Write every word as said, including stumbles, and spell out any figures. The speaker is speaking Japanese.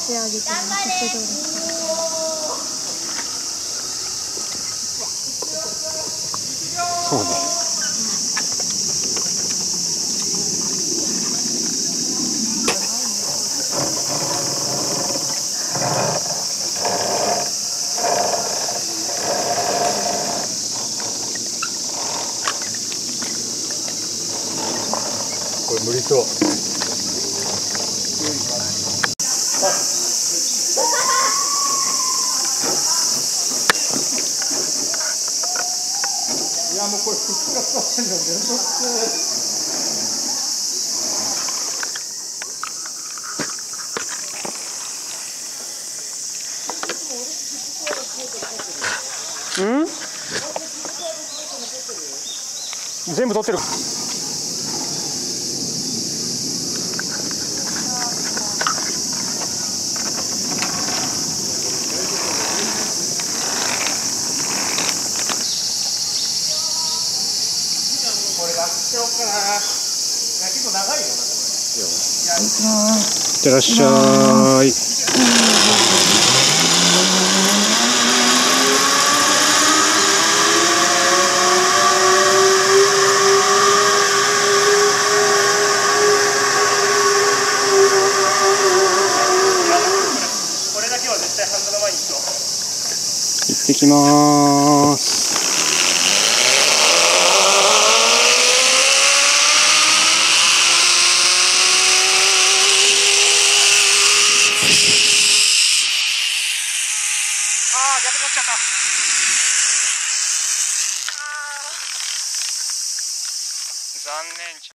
手上げてる。どうですか？ そうね。これ無理そう。いやもうこれふっかかってんのめんどくせえ。うん？全部取ってる。これ楽しようかな。結構長いよな。いってらっしゃい。これだけは絶対ハンドル前にしよう。行ってきまーす。ああ、逆に落ちちゃった。残念。